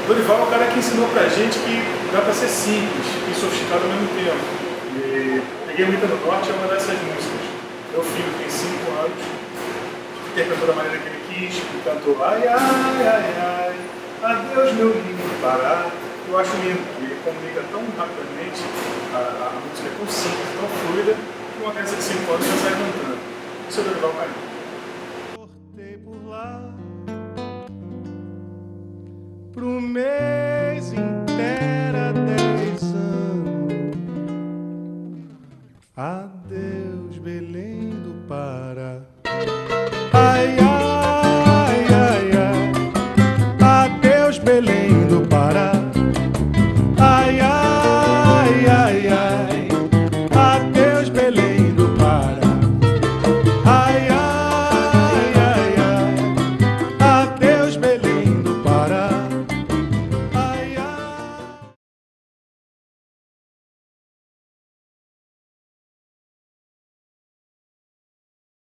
Dorival é o cara que ensinou pra gente que dá pra ser simples e sofisticado ao mesmo tempo. E Peguei Muita no Norte é uma dessas músicas. Meu filho tem 5 anos, interpretou da maneira que ele quis, cantou ai, ai, ai, ai, adeus meu lindo Pará. Eu acho lindo, ele comunica tão rapidamente, a música é tão simples, tão fluida, que uma criança de 5 anos já sai cantando. Isso é Dorival Caymmi. Cortei por lá pro meu